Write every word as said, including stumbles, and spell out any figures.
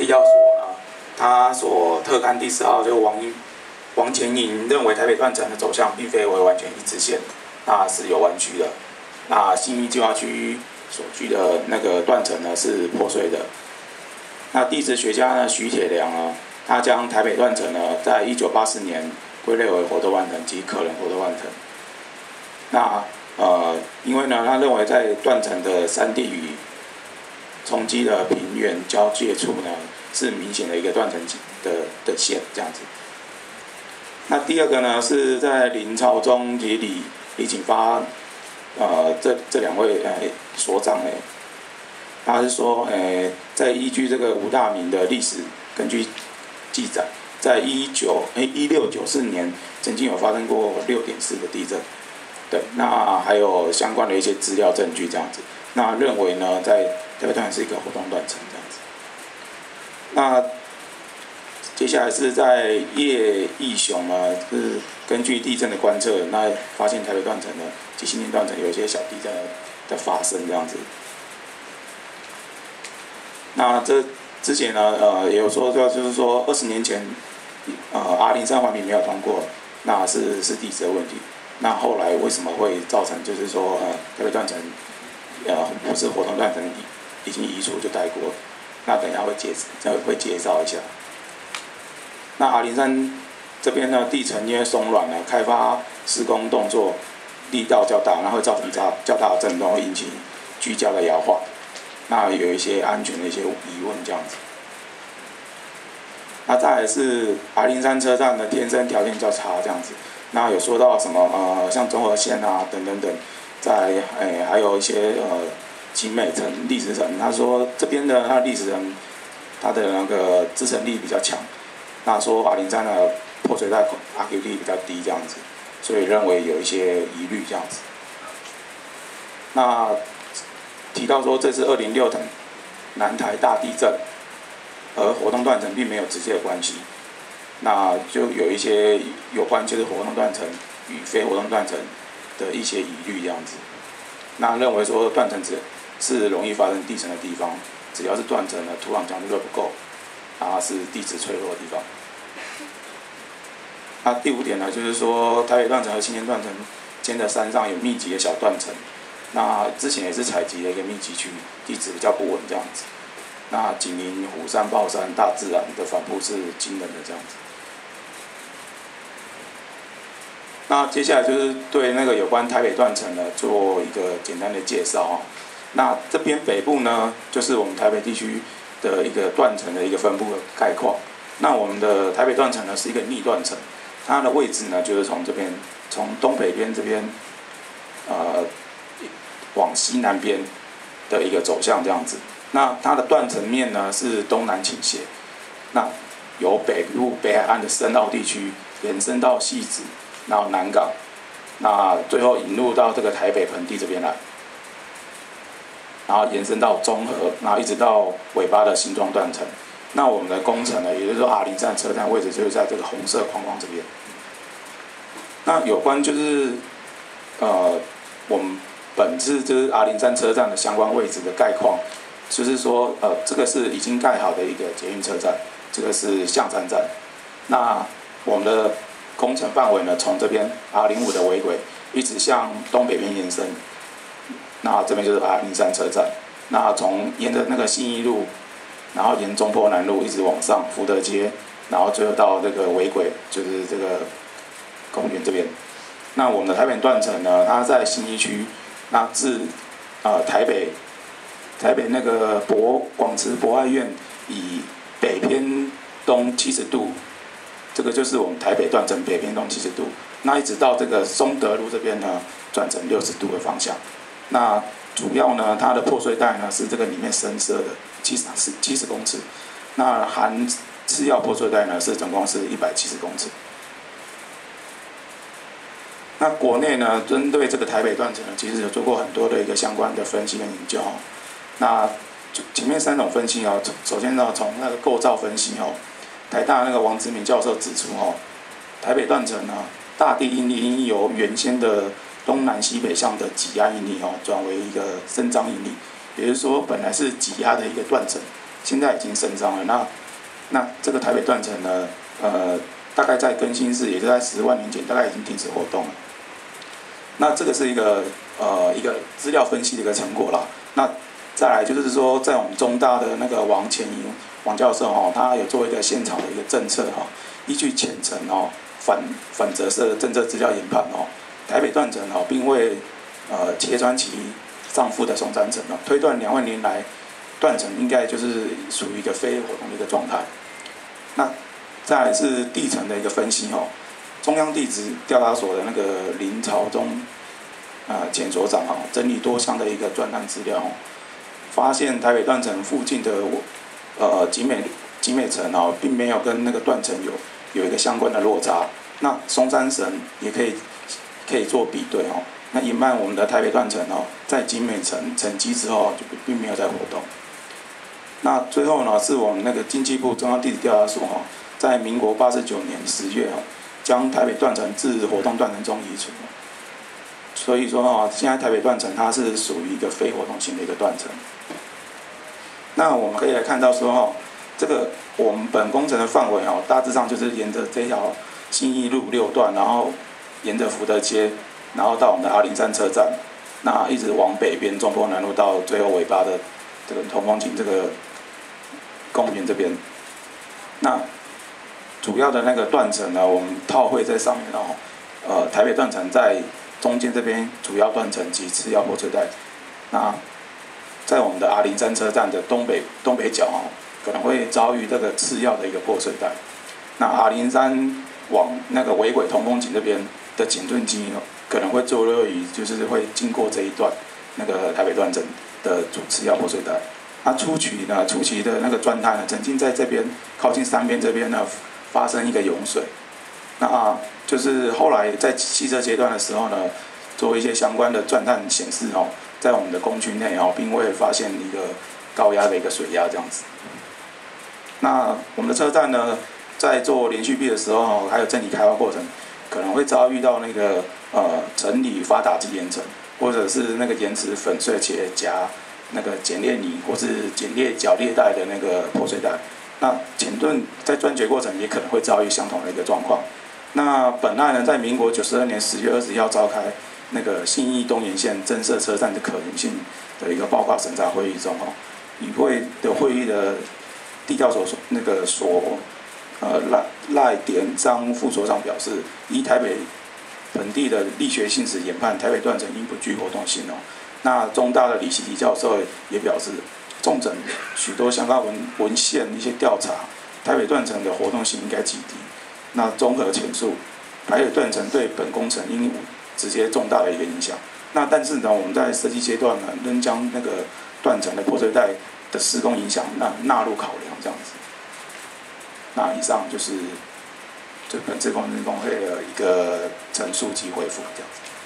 地调所呢，他所特刊第四号就王王乾营认为台北断层的走向并非为完全一直线，那是有弯曲的。那信义计划区所居的那个断层呢是破碎的。那地质学家呢徐铁良呢，他将台北断层呢在一九八四年归类为活动断层及可能活动断层。那呃，因为呢，他认为在断层的山地与冲击的平原交界处呢，是明显的一个断层的的线这样子。那第二个呢，是在林朝忠及李李景发，呃，这这两位呃所长呢，他是说，呃，在依据这个吴大明的历史根据记载，在一九哎一六九四年曾经有发生过六点四的地震。对，那还有相关的一些资料证据这样子，那认为呢，在台北断层是一个活动断层这样子。那接下来是在叶义雄呢，是根据地震的观测，那发现台北断层呢及新店断层有一些小地震的发生这样子。那这之前呢，呃，也有说到，就是说二十年前，呃，阿里山环评没有通过，那是是地质的问题。那后来为什么会造成，就是说，呃，台北断层，呃，不是活动断层已经移除就带过，那等一下会介会介绍一下。那阿里山这边呢，地层因为松软呢，开发施工动作力道较大，那会造成较较大的震动，会引起居家的摇晃，那有一些安全的一些疑问这样子。那再来是阿里山车站的天生条件较差这样子。那有说到什么呃，像中和线啊等等等，在诶、欸、还有一些呃景美层、砾石层，他说这边的它砾石层，它的那个支撑力比较强，那说阿里山的破碎带 R Q T 比较低这样子，所以认为有一些疑虑这样子。那提到说这是二零六等南台大地震，而活动断层并没有直接的关系。那就有一些有关就是活动断层与非活动断层的一些疑虑这样子。那认为说断层只是容易发生地震的地方，只要是断层呢，土壤强度都不够，它是地质脆弱的地方。那第五点呢，就是说台北断层和新店断层间的山上有密集的小断层，那之前也是采集的一个密集区，地质比较不稳这样子。那紧邻虎山、豹山，大自然的反扑是惊人的这样子。那接下来就是对那个有关台北断层呢做一个简单的介绍啊。那这边北部呢，就是我们台北地区的一个断层的一个分布的概况。那我们的台北断层呢是一个逆断层，它的位置呢就是从这边，从东北边这边，呃，往西南边的一个走向这样子。那它的断层面呢是东南倾斜，那由北部北海岸的深澳地区延伸到汐止，然后南港，那最后引入到这个台北盆地这边来，然后延伸到中和，然后一直到尾巴的新庄断层。那我们的工程呢，也就是说阿里站车站位置就是在这个红色框框这边。那有关就是呃我们本次就是阿里站车站的相关位置的概况。就是说，呃，这个是已经盖好的一个捷运车站，这个是象山站。那我们的工程范围呢，从这边 R 零五的尾轨一直向东北边延伸。那这边就是阿里山车站。那从沿着那个信义路，然后沿中坡南路一直往上福德街，然后最后到这个尾轨，就是这个公园这边。那我们的台北断层呢，它在信义区，那自呃台北。台北那个博广慈博爱院以北偏东七十度，这个就是我们台北断层北偏东七十度。那一直到这个松德路这边呢，转成六十度的方向。那主要呢，它的破碎带呢是这个里面深色的七十七十公尺，那含次要破碎带呢是总共是一百七十公尺。那国内呢，针对这个台北断层呢，其实有做过很多的一个相关的分析跟研究。那前面三种分析哦，首先呢，从那个构造分析哦，台大那个王志明教授指出哦，台北断层呢，大地应力应由原先的东南西北向的挤压应力哦，转为一个伸张应力，也就是说，本来是挤压的一个断层， 现在已经升上了。那那这个台北断层呢，呃，大概在更新世，也就在十万年前，大概已经停止活动了。那这个是一个呃一个资料分析的一个成果啦。那再来就是说，在我们中大的那个王乾营王教授哦，他有做一个现场的一个政策哈，依据浅层哦反反折射的政策资料研判哦，台北断层哦，并未呃切穿其上覆的松山层哦，推断两万年来断层应该就是属于一个非活动的一个状态。那再来是地层的一个分析哦，中央地质调查所的那个林朝忠呃前所长哦，整理多项的一个钻探资料哦，发现台北断层附近的呃景美景美层哦，并没有跟那个断层有有一个相关的落差。那松山层也可以可以做比对哦。那隐瞒我们的台北断层哦，在景美层沉积之后就并没有再活动。那最后呢，是我们那个经济部中央地质调查所哈，在民国八十九年十月哈，将台北断层自活动断层中移除。所以说哈，现在台北断层它是属于一个非活动性的一个断层。那我们可以来看到说哈，这个我们本工程的范围哈，大致上就是沿着这条信义路六段，然后沿着福德街，然后到我们的阿里山车站，那一直往北边中坡南路到最后尾巴的这个同风景这个公园这边。那主要的那个断层呢，我们套绘在上面哦。呃，台北断层在中间这边主要断层及次要破碎带。那在我们的阿里山车站的东北东北角哦，可能会遭遇这个次要的一个破碎带。那阿里山往那个尾轨同风景这边的减震机可能会坐落于，就是会经过这一段那个台北断层的主次要破碎带。那初期呢，初期的那个钻探呢，曾经在这边靠近山边这边呢发生一个涌水。那就是后来在汽车阶段的时候呢，做一些相关的钻探显示哦，在我们的工区内哦，并未发现一个高压的一个水压这样子。那我们的车站呢，在做连续壁的时候，还有整体开发过程，可能会遭遇到那个呃整理发打及岩层，或者是那个岩石粉碎且夹那个剪裂泥或是剪裂角裂带的那个破碎带。那前盾在钻掘过程也可能会遭遇相同的一个状况。那本案呢，在民国九十二年十月二十一号召开那个信义东沿线增设车站的可行性的一个报告审查会议中哦，与会的会议的地调所那个所呃赖赖典章副所长表示，依台北本地的力学性质研判，台北断层应不具活动性哦。那中大的李希迪教授也表示，重整许多相关文文献一些调查，台北断层的活动性应该极低。那综合前述，台北断层对本工程应直接重大的一个影响。那但是呢，我们在设计阶段呢，仍将那个断层的破碎带的施工影响纳纳入考量，这样子。那以上就是这本次工程工会的一个陈述及回复，这样子。